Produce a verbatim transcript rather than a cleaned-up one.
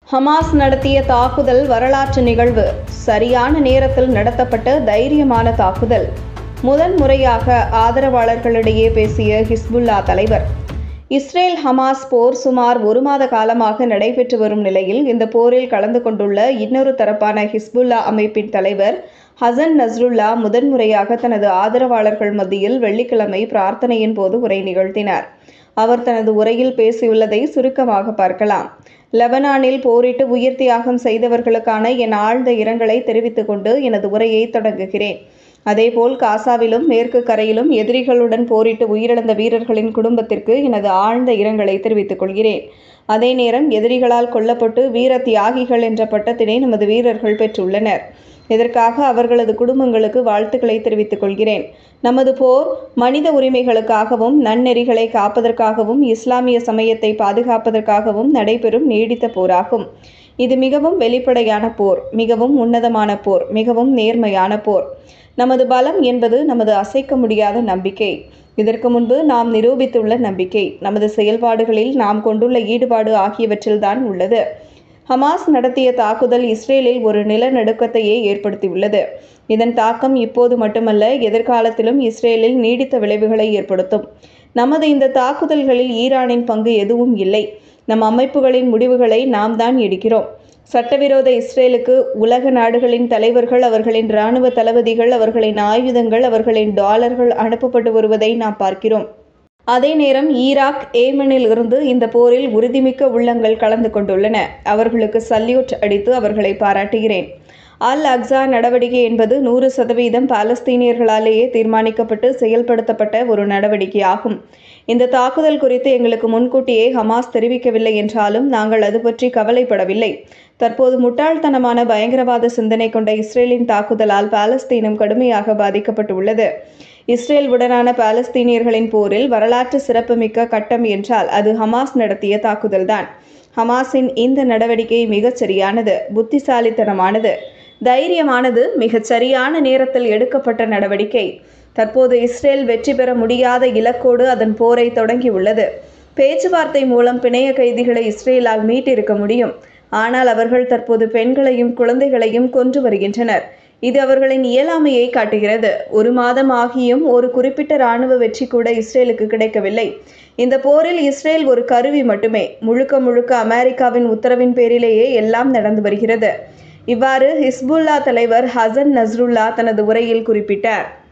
Hamas நடத்திய தாக்குதல் வரலாற்று நிகழ்வு. சரியான நேரத்தில் நடத்தப்பட்ட தைரியமான தாக்குதல். முதன் முறையாக ஆதரவாளர்களிடையே பேசிய ஹிஸ்புல்லா தலைவர். இஸ்ரேல் ஹமாஸ் போர் சுமார் ஒரு மாத காலமாக நடைபெற்று வரும் நிலையில் இந்த போரில் கலந்து கொண்டுள்ள இன்னொரு தரப்பான ஹிஸ்புல்லா அமைப்பின் தலைவர் ஹசன் நஸ்ருல்லா முதன்முறையாக தனது ஆதரவாளர்கள் மத்தியில் வெள்ளிக்கிழமை பிரார்த்தனையின் போது உரை நிகழ்த்தினார். அவர் தனது உரையில் பேசியுள்ளதை சுருக்கமாக பார்க்கலாம். லெபனானில் போரிட்டு உயிர் தியாகம் செய்தவர்களுக்கான என் ஆழ்ந்த இரங்கலை தெரிவித்துக் கொண்டு எனது உரையை தொடங்குகிறேன். அதேபோல் காசாவிலும் மேற்கு கரையிலும் எதிரிகளுடன் போரிட்டு உயிரிழந்த வீரர்களின் குடும்பத்திற்கு எனது ஆழ்ந்த இரங்கலை தெரிவித்துக் கொள்கிறேன். அதே நேரம் எதிரிகளால் கொல்லப்பட்டு வீர தியாகிகள் என்ற பட்டத்தினை நமது வீரர்கள் பெற்றுள்ளனர். இதற்காக அவர்களது குடும்பங்களுக்கு வாழ்த்துக்களை தெரிவித்துக் கொள்கிறேன். நமது போர் மனித உரிமைகளுக்காகவும் நன்னெறிகளை காப்பதற்காகவும் இஸ்லாமிய சமயத்தை பாதுகாப்பதற்காகவும் நடைபெறும் நீடித்த போராகும். இது மிகவும் வெளிப்படையான போர், மிகவும் உன்னதமான போர், மிகவும் நேர்மையான போர். நமது பலம் என்பது நமது அசைக்க முடியாத நம்பிக்கை. இதற்கு முன்பு நாம் நிரூபித்துள்ள நம்பிக்கை, நமது செயல்பாடுகளில் நாம் கொண்டுள்ள ஈடுபாடு ஆகியவற்றில்தான் உள்ளது. ஹமாஸ் நடத்திய தாக்குதல் இஸ்ரேலில் ஒரு நிலநடுக்கத்தையே ஏற்படுத்தியுள்ளது. இதன் தாக்கம் இப்போது மட்டுமல்ல, எதிர்காலத்திலும் இஸ்ரேலில் நீடித்த விளைவுகளை ஏற்படுத்தும். நமது இந்த தாக்குதல்களில் ஈரானின் பங்கு எதுவும் இல்லை. நம் அமைப்புகளின் முடிவுகளை நாம் தான் எடுக்கிறோம். சட்டவிரோத இஸ்ரேலுக்கு உலக நாடுகளின் தலைவர்கள், அவர்களின் இராணுவ தளபதிகள், அவர்களின் ஆயுதங்கள், அவர்களின் டாலர்கள் அனுப்பப்பட்டு வருவதை நாம் பார்க்கிறோம். அதே நேரம் ஈராக், ஏமனில் இருந்து இந்த போரில் உறுதிமிக்க உள்ளங்கள் கலந்து கொண்டுள்ளன. அவர்களுக்கு சல்யூட் அடித்து அவர்களை பாராட்டுகிறேன். அல் அக்ஸா நடவடிக்கை என்பது நூறு சதவீதம் பாலஸ்தீனியர்களாலேயே தீர்மானிக்கப்பட்டு செயல்படுத்தப்பட்ட ஒரு நடவடிக்கையாகும். இந்த தாக்குதல் குறித்து எங்களுக்கு முன்கூட்டியே ஹமாஸ் தெரிவிக்கவில்லை என்றாலும் நாங்கள் அது பற்றி கவலைப்படவில்லை. தற்போது முட்டாள்தனமான பயங்கரவாத சிந்தனை கொண்ட இஸ்ரேலின் தாக்குதலால் பாலஸ்தீனம் கடுமையாக பாதிக்கப்பட்டுள்ளது. இஸ்ரேல் உடனான பாலஸ்தீனியர்களின் போரில் வரலாற்று சிறப்புமிக்க கட்டம் என்றால் அது ஹமாஸ் நடத்திய தாக்குதல்தான். ஹமாஸின் இந்த நடவடிக்கை மிகச் சரியானது, புத்திசாலித்தனமானது, தைரியமானது, மிகச் சரியான நேரத்தில் எடுக்கப்பட்ட நடவடிக்கை. தற்போது இஸ்ரேல் வெற்றி பெற முடியாத இலக்கோடு அதன் போரை தொடங்கியுள்ளது. பேச்சுவார்த்தை மூலம் பிணைய கைதிகளை இஸ்ரேலால் மீட்டிருக்க முடியும். ஆனால் அவர்கள் தற்போது பெண்களையும் குழந்தைகளையும் கொன்று வருகின்றனர். இது அவர்களின் இயலாமையை காட்டுகிறது. ஒரு மாதம் ஆகியும் ஒரு குறிப்பிட்ட இராணுவ வெற்றி கூட இஸ்ரேலுக்கு கிடைக்கவில்லை. இந்த போரில் இஸ்ரேல் ஒரு கருவி மட்டுமே. முழுக்க முழுக்க அமெரிக்காவின் உத்தரவின் பேரிலேயே எல்லாம் நடந்து வருகிறது. இவ்வாறு ஹிஸ்புல்லா தலைவர் ஹசன் நஸ்ருல்லா தனது உரையில் குறிப்பிட்டார்.